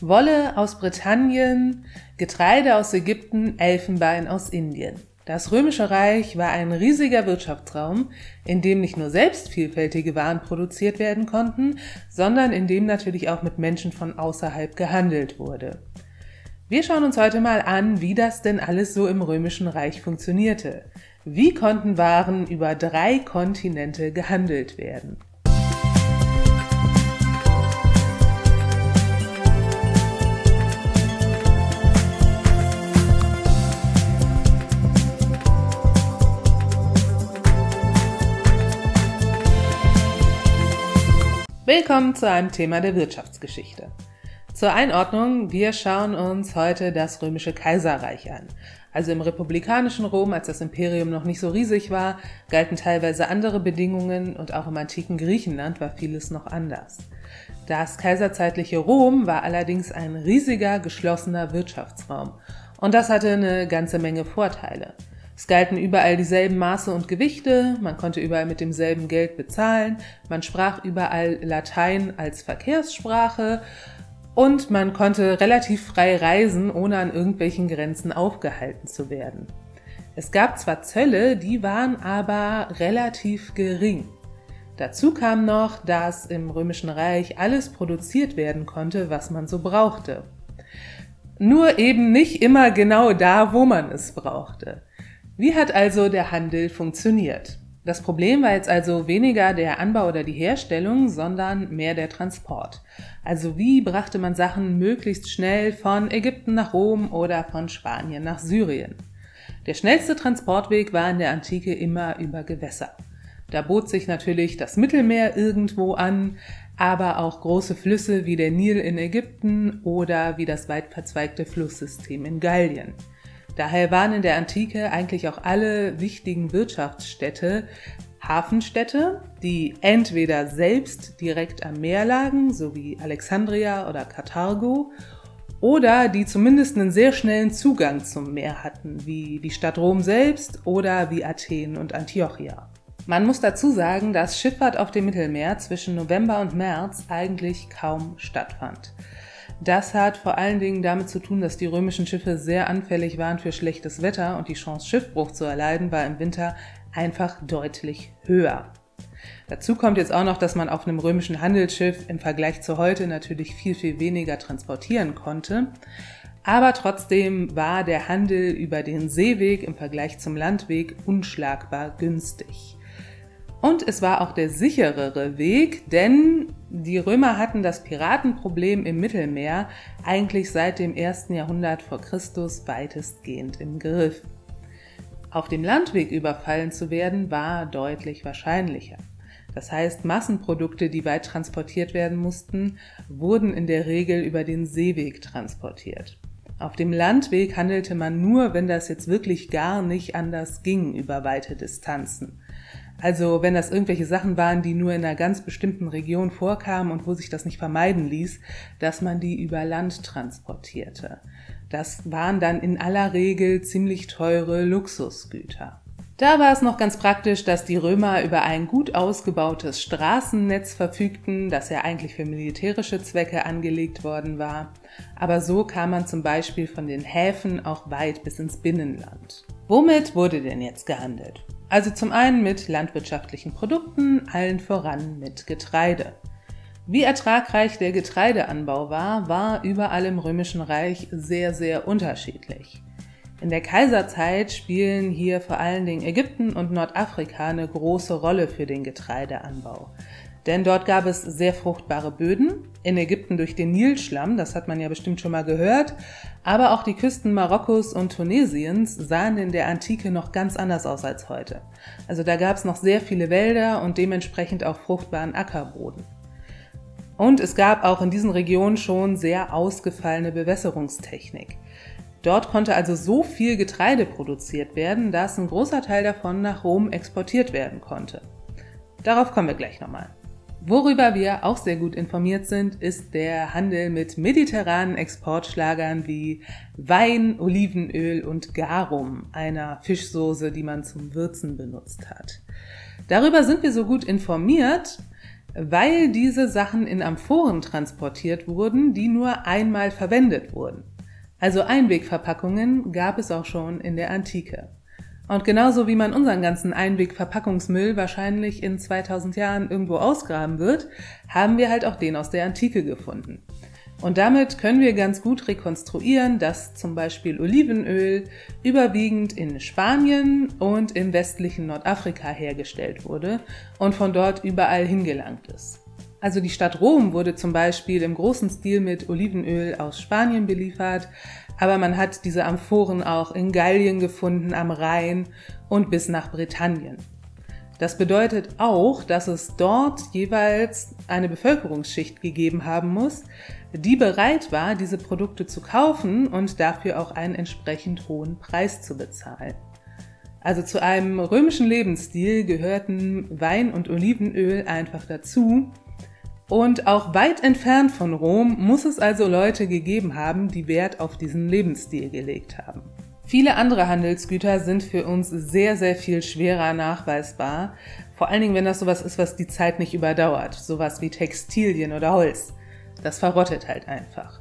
Wolle aus Britannien, Getreide aus Ägypten, Elfenbein aus Indien. Das Römische Reich war ein riesiger Wirtschaftsraum, in dem nicht nur selbst vielfältige Waren produziert werden konnten, sondern in dem natürlich auch mit Menschen von außerhalb gehandelt wurde. Wir schauen uns heute mal an, wie das denn alles so im Römischen Reich funktionierte. Wie konnten Waren über 3 Kontinente gehandelt werden? Willkommen zu einem Thema der Wirtschaftsgeschichte. Zur Einordnung, wir schauen uns heute das Römische Kaiserreich an. Also im republikanischen Rom, als das Imperium noch nicht so riesig war, galten teilweise andere Bedingungen und auch im antiken Griechenland war vieles noch anders. Das kaiserzeitliche Rom war allerdings ein riesiger, geschlossener Wirtschaftsraum und das hatte eine ganze Menge Vorteile. Es galten überall dieselben Maße und Gewichte, man konnte überall mit demselben Geld bezahlen, man sprach überall Latein als Verkehrssprache und man konnte relativ frei reisen, ohne an irgendwelchen Grenzen aufgehalten zu werden. Es gab zwar Zölle, die waren aber relativ gering. Dazu kam noch, dass im Römischen Reich alles produziert werden konnte, was man so brauchte. Nur eben nicht immer genau da, wo man es brauchte. Wie hat also der Handel funktioniert? Das Problem war jetzt also weniger der Anbau oder die Herstellung, sondern mehr der Transport. Also wie brachte man Sachen möglichst schnell von Ägypten nach Rom oder von Spanien nach Syrien? Der schnellste Transportweg war in der Antike immer über Gewässer. Da bot sich natürlich das Mittelmeer irgendwo an, aber auch große Flüsse wie der Nil in Ägypten oder wie das weit verzweigte Flusssystem in Gallien. Daher waren in der Antike eigentlich auch alle wichtigen Wirtschaftsstädte Hafenstädte, die entweder selbst direkt am Meer lagen, so wie Alexandria oder Karthago, oder die zumindest einen sehr schnellen Zugang zum Meer hatten, wie die Stadt Rom selbst oder wie Athen und Antiochia. Man muss dazu sagen, dass Schifffahrt auf dem Mittelmeer zwischen November und März eigentlich kaum stattfand. Das hat vor allen Dingen damit zu tun, dass die römischen Schiffe sehr anfällig waren für schlechtes Wetter und die Chance, Schiffbruch zu erleiden, war im Winter einfach deutlich höher. Dazu kommt jetzt auch noch, dass man auf einem römischen Handelsschiff im Vergleich zu heute natürlich viel, viel weniger transportieren konnte. Aber trotzdem war der Handel über den Seeweg im Vergleich zum Landweg unschlagbar günstig. Und es war auch der sicherere Weg, denn die Römer hatten das Piratenproblem im Mittelmeer eigentlich seit dem 1. Jahrhundert vor Christus weitestgehend im Griff. Auf dem Landweg überfallen zu werden, war deutlich wahrscheinlicher. Das heißt, Massenprodukte, die weit transportiert werden mussten, wurden in der Regel über den Seeweg transportiert. Auf dem Landweg handelte man nur, wenn das jetzt wirklich gar nicht anders ging über weite Distanzen. Also wenn das irgendwelche Sachen waren, die nur in einer ganz bestimmten Region vorkamen und wo sich das nicht vermeiden ließ, dass man die über Land transportierte. Das waren dann in aller Regel ziemlich teure Luxusgüter. Da war es noch ganz praktisch, dass die Römer über ein gut ausgebautes Straßennetz verfügten, das ja eigentlich für militärische Zwecke angelegt worden war. Aber so kam man zum Beispiel von den Häfen auch weit bis ins Binnenland. Womit wurde denn jetzt gehandelt? Also zum einen mit landwirtschaftlichen Produkten, allen voran mit Getreide. Wie ertragreich der Getreideanbau war, war überall im Römischen Reich sehr, sehr unterschiedlich. In der Kaiserzeit spielen hier vor allen Dingen Ägypten und Nordafrika eine große Rolle für den Getreideanbau. Denn dort gab es sehr fruchtbare Böden, in Ägypten durch den Nilschlamm, das hat man ja bestimmt schon mal gehört, aber auch die Küsten Marokkos und Tunesiens sahen in der Antike noch ganz anders aus als heute. Also da gab es noch sehr viele Wälder und dementsprechend auch fruchtbaren Ackerboden. Und es gab auch in diesen Regionen schon sehr ausgefallene Bewässerungstechnik. Dort konnte also so viel Getreide produziert werden, dass ein großer Teil davon nach Rom exportiert werden konnte. Darauf kommen wir gleich nochmal. Worüber wir auch sehr gut informiert sind, ist der Handel mit mediterranen Exportschlagern wie Wein, Olivenöl und Garum, einer Fischsoße, die man zum Würzen benutzt hat. Darüber sind wir so gut informiert, weil diese Sachen in Amphoren transportiert wurden, die nur einmal verwendet wurden. Also Einwegverpackungen gab es auch schon in der Antike. Und genauso wie man unseren ganzen Einwegverpackungsmüll wahrscheinlich in 2000 Jahren irgendwo ausgraben wird, haben wir halt auch den aus der Antike gefunden. Und damit können wir ganz gut rekonstruieren, dass zum Beispiel Olivenöl überwiegend in Spanien und im westlichen Nordafrika hergestellt wurde und von dort überall hingelangt ist. Also die Stadt Rom wurde zum Beispiel im großen Stil mit Olivenöl aus Spanien beliefert, aber man hat diese Amphoren auch in Gallien gefunden, am Rhein und bis nach Britannien. Das bedeutet auch, dass es dort jeweils eine Bevölkerungsschicht gegeben haben muss, die bereit war, diese Produkte zu kaufen und dafür auch einen entsprechend hohen Preis zu bezahlen. Also zu einem römischen Lebensstil gehörten Wein und Olivenöl einfach dazu. Und auch weit entfernt von Rom muss es also Leute gegeben haben, die Wert auf diesen Lebensstil gelegt haben. Viele andere Handelsgüter sind für uns sehr, sehr viel schwerer nachweisbar. Vor allen Dingen, wenn das sowas ist, was die Zeit nicht überdauert. Sowas wie Textilien oder Holz. Das verrottet halt einfach.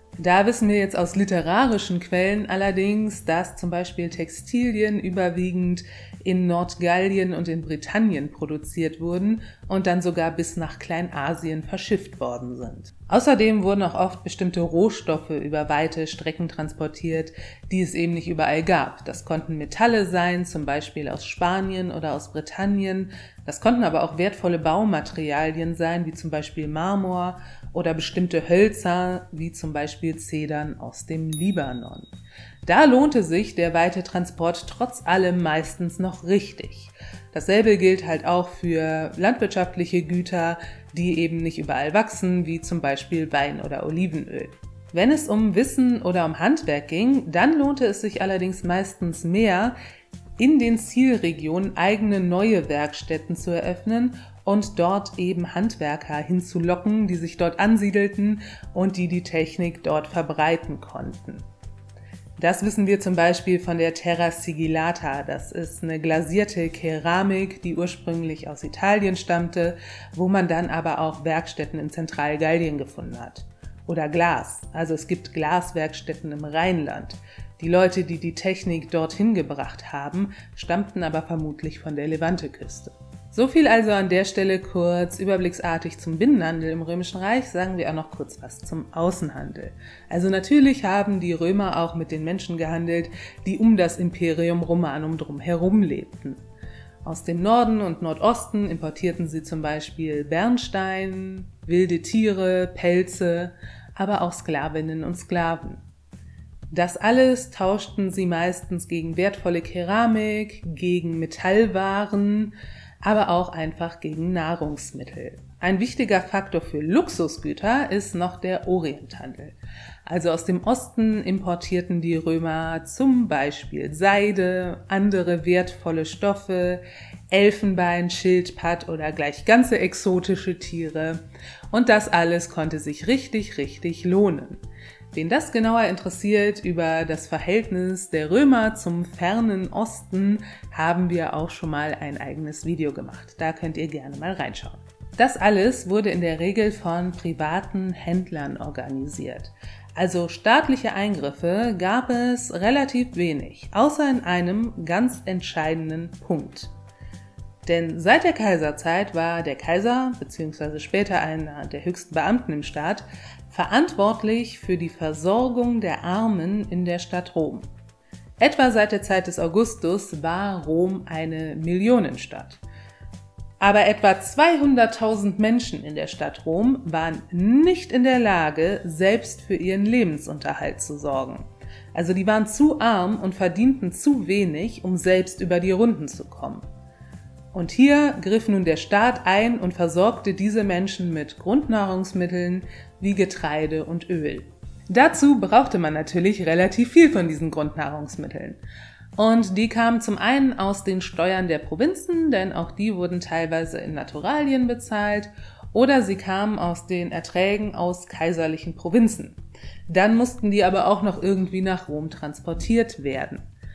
Da wissen wir jetzt aus literarischen Quellen allerdings, dass zum Beispiel Textilien überwiegend in Nordgallien und in Britannien produziert wurden und dann sogar bis nach Kleinasien verschifft worden sind. Außerdem wurden auch oft bestimmte Rohstoffe über weite Strecken transportiert, die es eben nicht überall gab. Das konnten Metalle sein, zum Beispiel aus Spanien oder aus Britannien. Das konnten aber auch wertvolle Baumaterialien sein, wie zum Beispiel Marmor oder bestimmte Hölzer, wie zum Beispiel Zedern aus dem Libanon. Da lohnte sich der weite Transport trotz allem meistens noch richtig. Dasselbe gilt halt auch für landwirtschaftliche Güter, die eben nicht überall wachsen, wie zum Beispiel Wein oder Olivenöl. Wenn es um Wissen oder um Handwerk ging, dann lohnte es sich allerdings meistens mehr, in den Zielregionen eigene neue Werkstätten zu eröffnen und dort eben Handwerker hinzulocken, die sich dort ansiedelten und die Technik dort verbreiten konnten. Das wissen wir zum Beispiel von der Terra Sigillata. Das ist eine glasierte Keramik, die ursprünglich aus Italien stammte, wo man dann aber auch Werkstätten in Zentralgallien gefunden hat. Oder Glas. Also es gibt Glaswerkstätten im Rheinland. Die Leute, die die Technik dorthin gebracht haben, stammten aber vermutlich von der Levante-Küste. So viel also an der Stelle kurz überblicksartig zum Binnenhandel im Römischen Reich, sagen wir auch noch kurz was zum Außenhandel. Also natürlich haben die Römer auch mit den Menschen gehandelt, die um das Imperium Romanum drumherum lebten. Aus dem Norden und Nordosten importierten sie zum Beispiel Bernstein, wilde Tiere, Pelze, aber auch Sklavinnen und Sklaven. Das alles tauschten sie meistens gegen wertvolle Keramik, gegen Metallwaren, aber auch einfach gegen Nahrungsmittel. Ein wichtiger Faktor für Luxusgüter ist noch der Orienthandel. Also aus dem Osten importierten die Römer zum Beispiel Seide, andere wertvolle Stoffe, Elfenbein, Schildpatt oder gleich ganze exotische Tiere. Und das alles konnte sich richtig lohnen. Wen das genauer interessiert über das Verhältnis der Römer zum fernen Osten, haben wir auch schon mal ein eigenes Video gemacht. Da könnt ihr gerne mal reinschauen. Das alles wurde in der Regel von privaten Händlern organisiert. Also staatliche Eingriffe gab es relativ wenig, außer in einem ganz entscheidenden Punkt. Denn seit der Kaiserzeit war der Kaiser bzw. später einer der höchsten Beamten im Staat verantwortlich für die Versorgung der Armen in der Stadt Rom. Etwa seit der Zeit des Augustus war Rom eine Millionenstadt. Aber etwa 200.000 Menschen in der Stadt Rom waren nicht in der Lage, selbst für ihren Lebensunterhalt zu sorgen. Also die waren zu arm und verdienten zu wenig, um selbst über die Runden zu kommen. Und hier griff nun der Staat ein und versorgte diese Menschen mit Grundnahrungsmitteln wie Getreide und Öl. Dazu brauchte man natürlich relativ viel von diesen Grundnahrungsmitteln. Und die kamen zum einen aus den Steuern der Provinzen, denn auch die wurden teilweise in Naturalien bezahlt, oder sie kamen aus den Erträgen aus kaiserlichen Provinzen. Dann mussten die aber auch noch irgendwie nach Rom transportiert werden.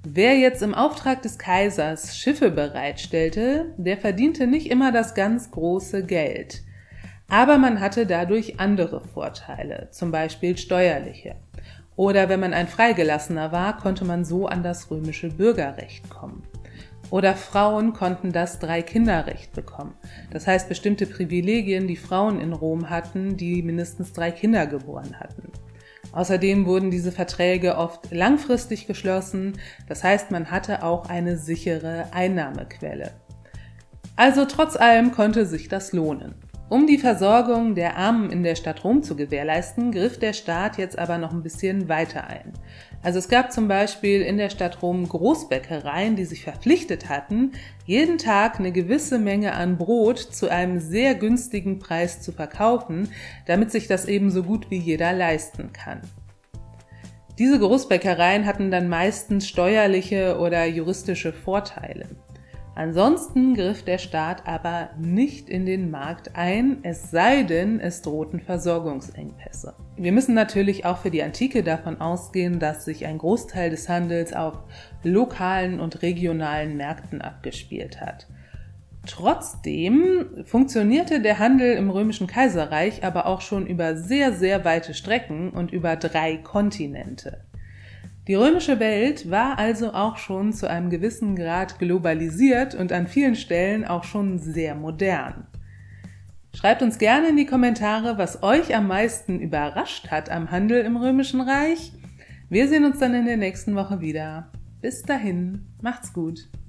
Wer jetzt im Auftrag des Kaisers Schiffe bereitstellte, der verdiente nicht immer das ganz große Geld. Aber man hatte dadurch andere Vorteile, zum Beispiel steuerliche. Oder wenn man ein Freigelassener war, konnte man so an das römische Bürgerrecht kommen. Oder Frauen konnten das Drei-Kinder-Recht bekommen. Das heißt bestimmte Privilegien, die Frauen in Rom hatten, die mindestens 3 Kinder geboren hatten. Außerdem wurden diese Verträge oft langfristig geschlossen, das heißt, man hatte auch eine sichere Einnahmequelle. Also trotz allem konnte sich das lohnen. Um die Versorgung der Armen in der Stadt Rom zu gewährleisten, griff der Staat jetzt aber noch ein bisschen weiter ein. Also es gab zum Beispiel in der Stadt Rom Großbäckereien, die sich verpflichtet hatten, jeden Tag eine gewisse Menge an Brot zu einem sehr günstigen Preis zu verkaufen, damit sich das eben so gut wie jeder leisten kann. Diese Großbäckereien hatten dann meistens steuerliche oder juristische Vorteile. Ansonsten griff der Staat aber nicht in den Markt ein, es sei denn, es drohten Versorgungsengpässe. Wir müssen natürlich auch für die Antike davon ausgehen, dass sich ein Großteil des Handels auf lokalen und regionalen Märkten abgespielt hat. Trotzdem funktionierte der Handel im Römischen Kaiserreich aber auch schon über sehr, sehr weite Strecken und über 3 Kontinente. Die römische Welt war also auch schon zu einem gewissen Grad globalisiert und an vielen Stellen auch schon sehr modern. Schreibt uns gerne in die Kommentare, was euch am meisten überrascht hat am Handel im Römischen Reich. Wir sehen uns dann in der nächsten Woche wieder. Bis dahin, macht's gut!